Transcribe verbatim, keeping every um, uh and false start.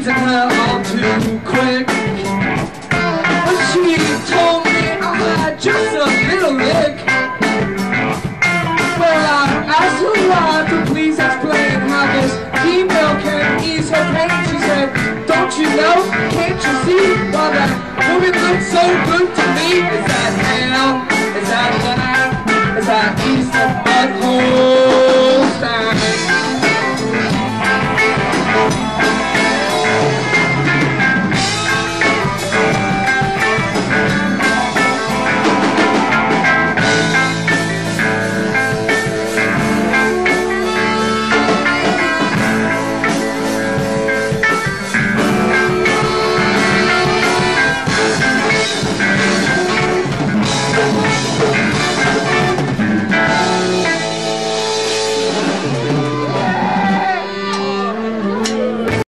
teasing her all too quick. But she told me I had just a little lick. Well, I asked her why to please explain how this female can ease her pain. She said, don't you know, can't you see, why that woman looks so good to me? Is that hell? Is that that? Is that east of butthole?